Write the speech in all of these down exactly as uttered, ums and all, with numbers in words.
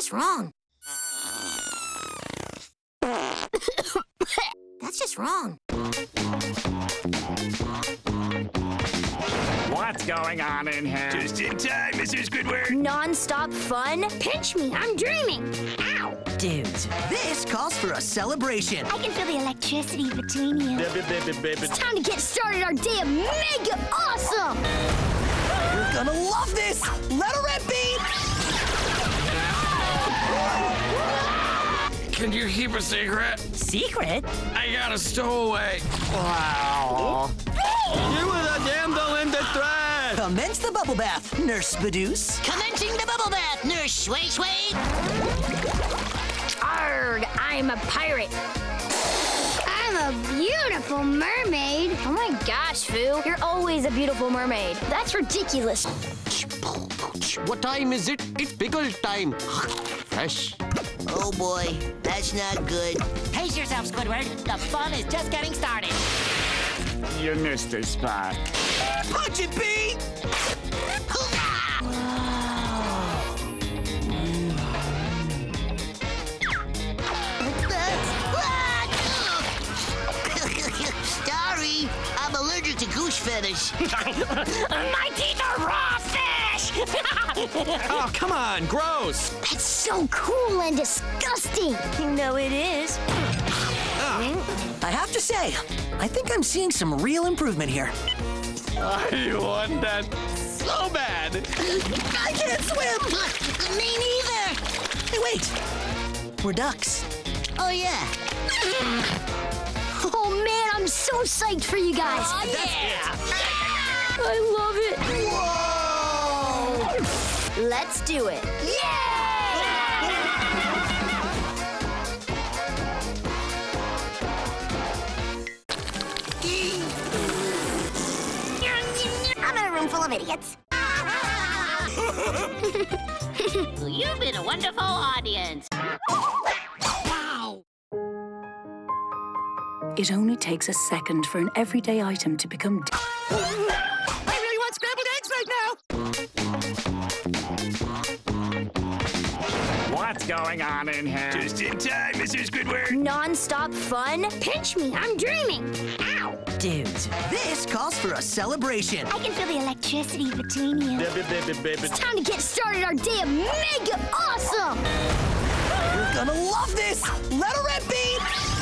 just wrong. That's just wrong. What's going on in here? Just in time, Mister Squidward. Non-stop fun? Pinch me, I'm dreaming. Ow! Dudes, this calls for a celebration. I can feel the electricity between you. It's time to get started our day of mega awesome! You're gonna love this! Let her rip, beat! Can you keep a secret? Secret? I got a stowaway. Wow. You were the damsel in distress. Commence the bubble bath, Nurse Badooz. Commencing the bubble bath, Nurse Sway Sway. Arrgh, I'm a pirate. I'm a beautiful mermaid. Oh my gosh, Foo. You're always a beautiful mermaid. That's ridiculous. What time is it? It's pickle time. Fresh. Oh boy, that's not good. Pace yourself, Squidward. The fun is just getting started. You missed a spot. Punch it, Pete! Sorry, I'm allergic to goose feathers. My teeth are raw fish! Oh, come on, gross. That's so cool and disgusting. You know it is. I have to say, I think I'm seeing some real improvement here. I want that so bad. I can't swim! Me neither. Hey, wait. We're ducks. Oh, yeah. Oh man, I'm so psyched for you guys. Oh, yeah! I love it. Whoa! Let's do it. I'm in a room full of idiots. You've been a wonderful audience. It only takes a second for an everyday item to become... I really want scrambled eggs right now! What's going on in here? Just in time, Mister Squidward. Non-stop fun? Pinch me, I'm dreaming. Ow! Dudes, this calls for a celebration. I can feel the electricity between you. It's time to get started our day of mega awesome! You're gonna love this! Let her rip, beat!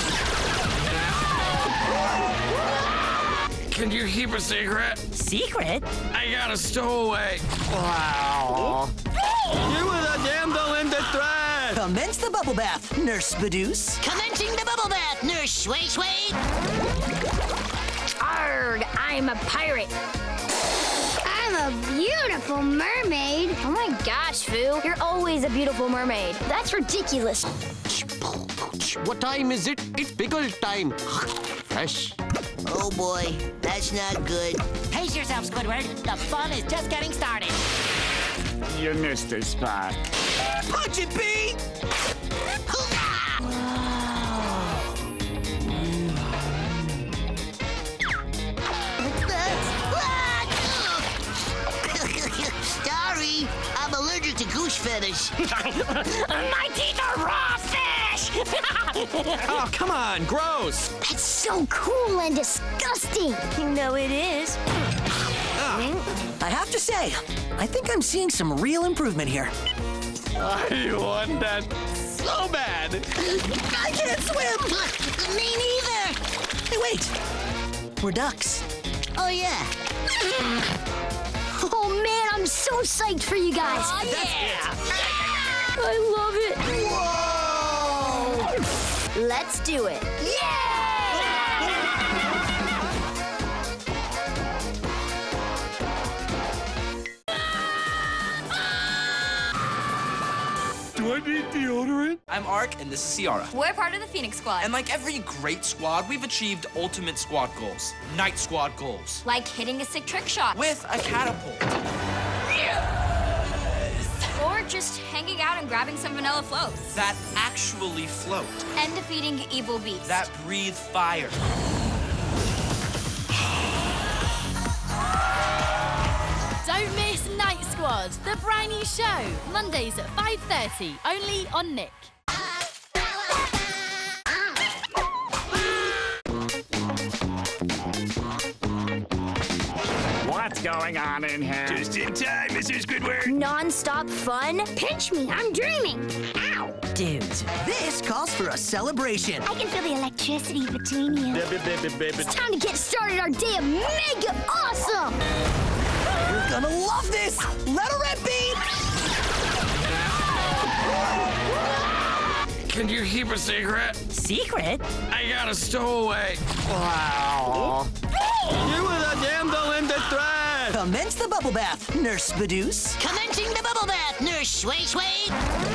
Can you keep a secret? Secret? I got a stowaway. Wow. You were the damsel in distress. Commence the bubble bath, Nurse Badooz. Commencing the bubble bath, Nurse Sway Sway. Arrgh, I'm a pirate. I'm a beautiful mermaid. Oh my gosh, Foo. You're always a beautiful mermaid. That's ridiculous. What time is it? It's pickle time. Fresh. Oh boy, that's not good. Pace yourself, Squidward. The fun is just getting started. You missed a spot. Punch it, Pete! Sorry, I'm allergic to goose feathers. My teeth are raw fish! Oh, come on, gross. That's so cool and disgusting. You know it is. I have to say, I think I'm seeing some real improvement here. I want that so bad. I can't swim! Me neither. Hey, wait. We're ducks. Oh, yeah. Oh man, I'm so psyched for you guys. Oh, yeah! I love it. Whoa! Let's do it. Do I need deodorant? I'm Ark, and this is Ciara. We're part of the Phoenix Squad. And like every great squad, we've achieved ultimate squad goals. Night squad goals. Like hitting a sick trick shot. With a catapult. Or just hanging out and grabbing some vanilla floats. That actually float. And defeating evil beasts. That breathe fire. Don't miss Night Squad. Squad, the brand new show. Mondays at five thirty, only on Nick. What's going on in here? Just in time, Mister Squidward. Non-stop fun? Pinch me, I'm dreaming. Ow! Dude, this calls for a celebration. I can feel the electricity between you. It's time to get started our day of mega awesome! You're gonna love this! Let her rip, beat! Can you keep a secret? Secret? I got a stowaway. Wow. You were the damsel in distress. Commence the bubble bath, Nurse Badooce. Commencing the bubble bath, Nurse Sway Sway.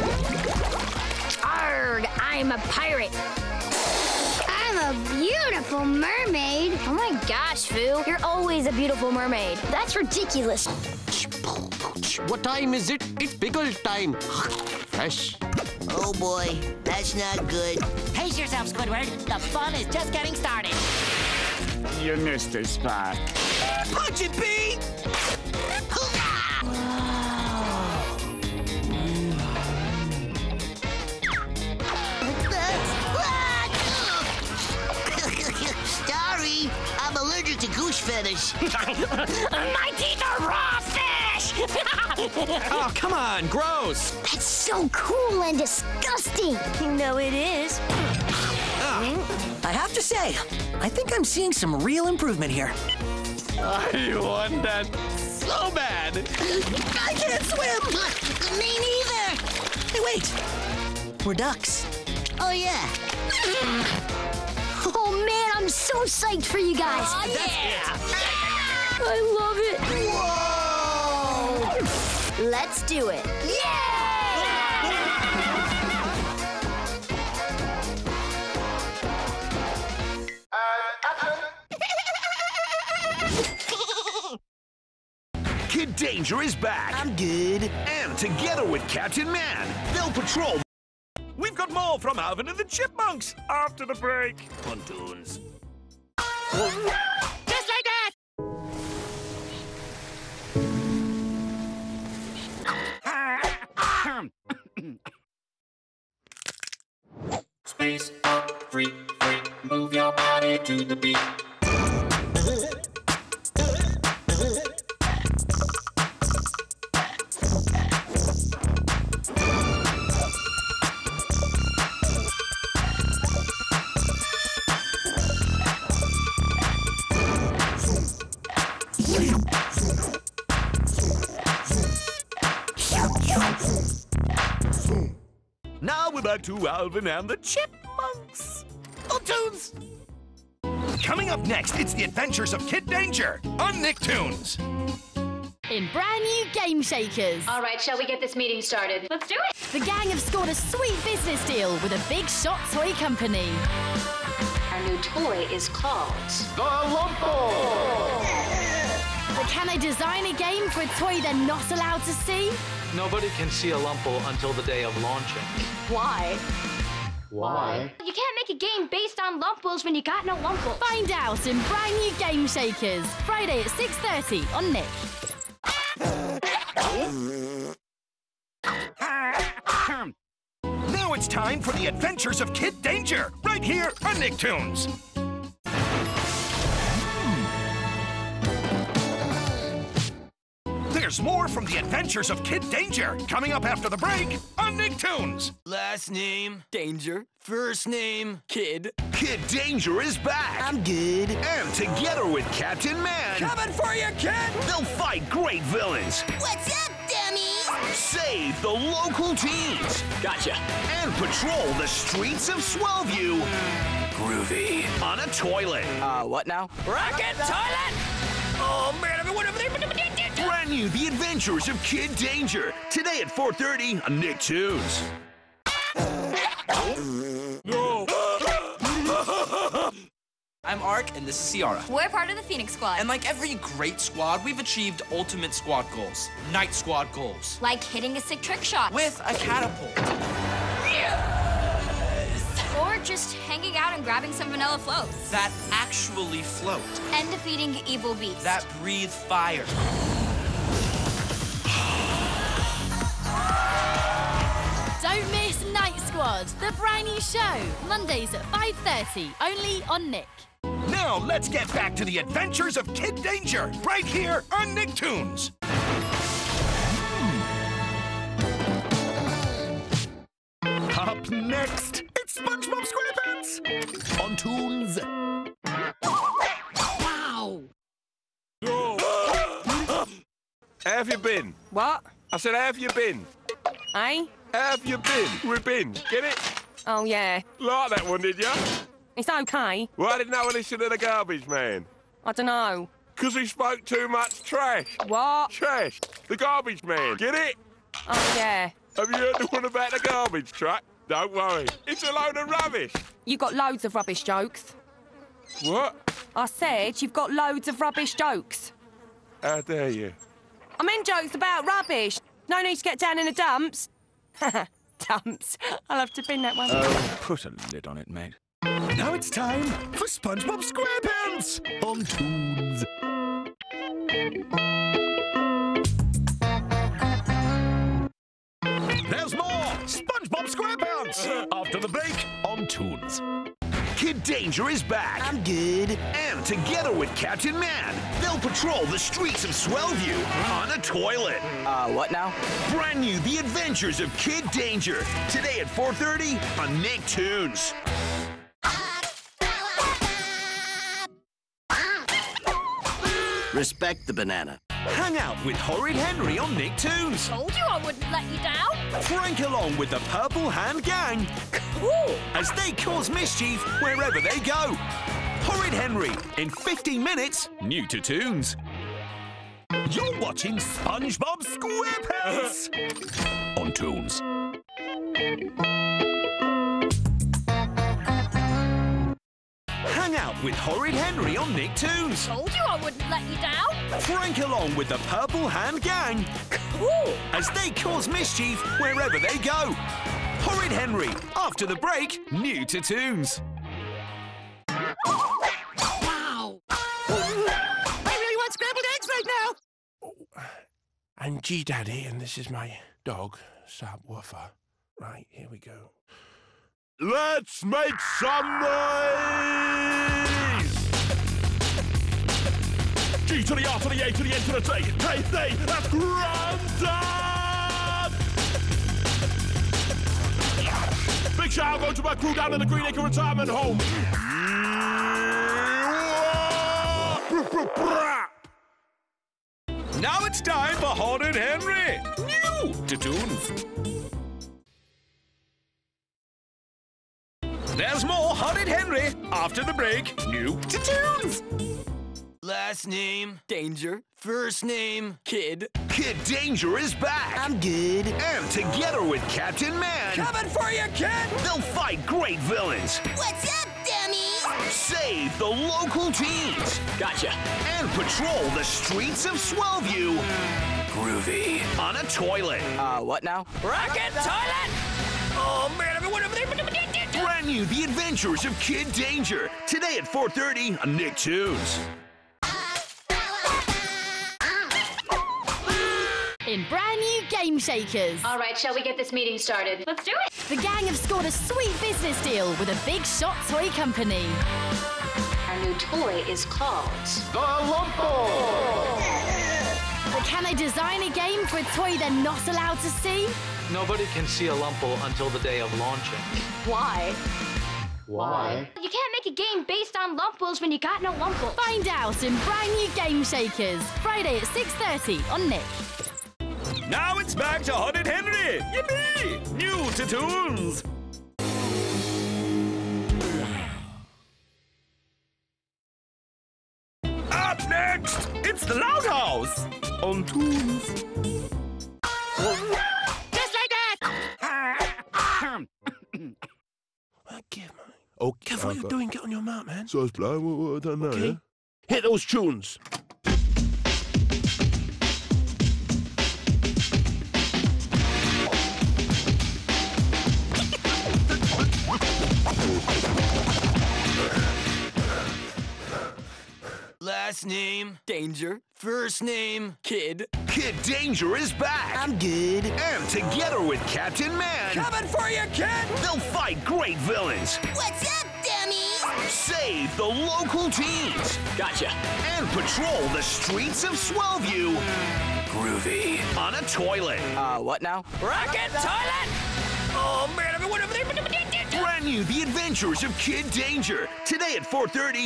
Arrgh, I'm a pirate. I'm a beautiful mermaid. Oh my gosh, Foo. You're always a beautiful mermaid. That's ridiculous. What time is it? It's pickle time. Fresh. Oh boy, that's not good. Pace yourself, Squidward. The fun is just getting started. You missed a spot. Punch it, Pete! Sorry, I'm allergic to goose feathers. My teeth are raw fish! Oh, come on, gross. That's so cool and disgusting. You know it is. I have to say, I think I'm seeing some real improvement here. I want that so bad. I can't swim! Me neither. Hey, wait. We're ducks. Oh, yeah. Oh man, I'm so psyched for you guys. Oh, yeah! I love it. Whoa! Let's do it. Kid Danger is back. I'm good. And together with Captain Man, they'll patrol. We've got more from Alvin and the Chipmunks after the break on Toons. Just like that! Space up, free, free, move your body to the beat. Now we're back to Alvin and the Chipmunks on Toons. Coming up next, it's the adventures of Kid Danger on Nicktoons. In brand new Game Shakers. All right, shall we get this meeting started? Let's do it. The gang have scored a sweet business deal with a Big Shot toy company. Our new toy is called The Lumpo! But can they design a game for a toy they're not allowed to see? Nobody can see a Lumpo until the day of launching. Why? Why? You can't make a game based on Lumpos when you got no Lumpos. Find out in brand new Game Shakers. Friday at six thirty on Nick. Now it's time for the adventures of Kid Danger, right here on Nicktoons. There's more from the adventures of Kid Danger coming up after the break on Nicktoons. Last name, Danger. First name, Kid. Kid Danger is back. I'm good. And together with Captain Man, Coming for you, kid! they'll fight great villains, What's up, dummies? save the local teens, Gotcha. and patrol the streets of Swellview Groovy. on a toilet. Uh, what now? Rocket toilet! Oh, man, everyone over there. Brand new The Adventures of Kid Danger, today at four thirty on Nicktoons. I'm Ark, and this is Ciara. We're part of the Phoenix Squad. And like every great squad, we've achieved ultimate squad goals. Night squad goals. Like hitting a sick trick shot. With a catapult. Or just hanging out and grabbing some vanilla floats. That actually float. And defeating evil beasts. That breathe fire. Squad, the brand new show. Mondays at five thirty, only on Nick. Now let's get back to the adventures of Kid Danger, right here on Nicktoons. Up next, it's SpongeBob SquarePants on Toons. Wow! How have you been? What? I said, how have you been? Eh? How have you been? We've been. Get it? Oh, yeah. Like that one, did ya? It's okay. Why didn't I listen to the garbage man? I don't know. Because he spoke too much trash. What? Trash. The garbage man. Get it? Oh, yeah. Have you heard the one about the garbage truck? Don't worry. It's a load of rubbish. You got loads of rubbish jokes. What? I said you've got loads of rubbish jokes. How dare you? I meant jokes about rubbish. No need to get down in the dumps. Dumps. I'll have to bin that one. Oh, put a lid on it, mate. Now it's time for SpongeBob SquarePants on Toons. There's more SpongeBob SquarePants after the break on Toons. Kid Danger is back. I'm good. And together with Captain Man, they'll patrol the streets of Swellview on a toilet. Uh, what now? Brand new, The Adventures of Kid Danger. Today at four thirty on Nicktoons. Respect the banana. Hang out with Horrid Henry on Nicktoons. Told you I wouldn't let you down. Frank along with the Purple Hand Gang. Cool. As they cause mischief wherever they go. Horrid Henry in fifteen minutes, new to Toons. You're watching SpongeBob SquarePants on Toons. Hang out with Horrid Henry on Nicktoons. Told you I wouldn't let you down. Frank along with the Purple Hand Gang. Cool. As they cause mischief wherever they go. Horrid Henry, after the break, new to Toons. Wow! I really want scrambled eggs right now! I'm G Daddy, and this is my dog, Subwoofer. Right, here we go. Let's make some noise! G to the R to the A to the N to the T. Hey, hey, that's Grandad! Big shout out to my crew down in the Green Acre Retirement Home. Now it's time for Horrid Henry, new to Toons. There's more Horrid Henry after the break, new to Toons. Last name, Danger. First name, Kid. Kid Danger is back. I'm good. And together with Captain Man, Coming for you, kid! they'll fight great villains. What's up, dummies? Save the local teens. Gotcha. And patrol the streets of Swellview. Groovy. On a toilet. Uh, what now? Rocket toilet! Oh, man, everyone over there. Brand new, The Adventures of Kid Danger. Today at four thirty on Nicktoons. In brand new Game Shakers. All right, shall we get this meeting started? Let's do it. The gang have scored a sweet business deal with a big shot toy company. Our new toy is called The Lumpo! But can they design a game for a toy they're not allowed to see? Nobody can see a Lumpo until the day of launching. Why? Why? You can't make a game based on Lumpos when you got no Lumpos. Find out in brand new Game Shakers. Friday at six thirty on Nick. Now it's back to Horrid Henry. Yippee! New to Toons. Up next, it's the Loud House on Toons. Just like that! Oh, Kev, what are you doing? Get on your mark, man. So I was playing what, what I don't know, Okay. yeah? Hit those tunes. Last name, Danger. First name, Kid. Kid Danger is back. I'm good. And together with Captain Man, Coming for you, kid! they'll fight great villains, What's up, dummies? save the local teens, Gotcha. and patrol the streets of Swellview Groovy. on a toilet. Uh, what now? Rocket toilet! Oh, man, everyone over there. Brand new The Adventures of Kid Danger, today at four thirty.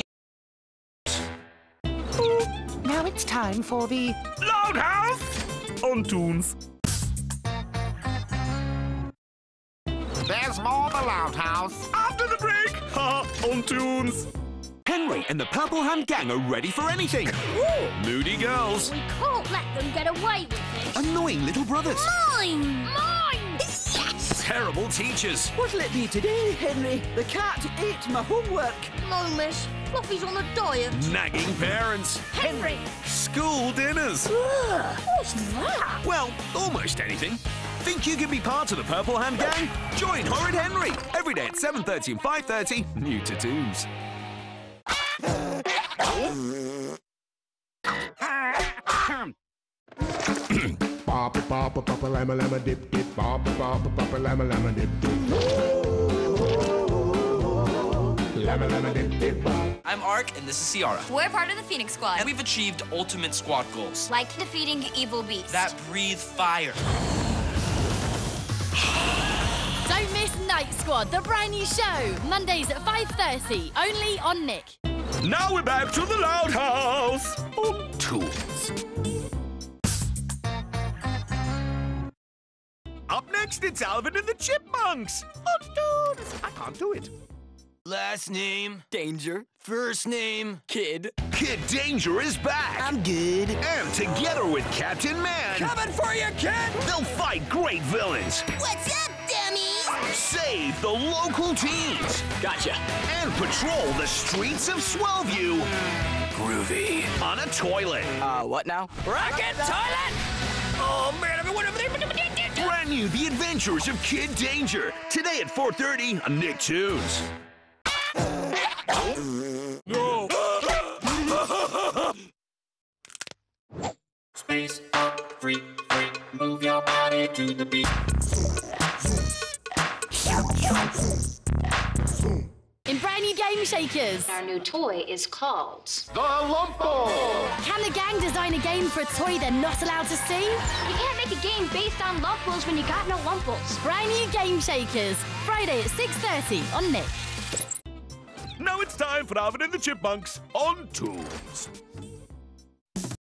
Now it's time for the Loud House on Toons. There's more The Loud House. After the break, ha, on Toons. Henry and the Purple Hand Gang are ready for anything. Moody girls, We can't let them get away with it. annoying little brothers, Mine! Mine! Yes! terrible teachers, What'll it be today, Henry? The cat ate my homework. No, miss. Fluffy's on a diet. nagging parents, Henry! school dinners. What's that? Well, almost anything. Think you could be part of the Purple Hand Gang? Join Horrid Henry every day at seven thirty and five thirty, new to Toons. Papa, papa, papa, lama, lama, dip, dip. Papa, papa, papa, lama, lama, dip, dip. Lama, lama, dip, dip. I'm Ark, and this is Ciara. We're part of the Phoenix Squad. And we've achieved ultimate squad goals. Like defeating evil beasts. That breathe fire. Don't miss Night Squad, the brand new show. Mondays at five thirty, only on Nick. Now we're back to the Loud House on Toons. Up next, it's Alvin and the Chipmunks on Toons. I can't do it. Last name, Danger. First name, Kid. Kid Danger is back. I'm good. And together with Captain Man, Coming for you, kid! they'll fight great villains, What's up, dummies? save the local teens, Gotcha. and patrol the streets of Swellview Groovy. on a toilet. Uh, what now? Rocket toilet! Oh, man, everyone over there. Brand new The Adventures of Kid Danger, today at four thirty on Nicktoons. No! Space up, free, free. Move your body to the beat. In brand new Game Shakers. Our new toy is called The Lumpo! Can the gang design a game for a toy they're not allowed to see? You can't make a game based on Lumples when you got no Lumples. Brand new Game Shakers. Friday at six thirty on Nick. Now it's time for Alvin and the Chipmunks on Toons.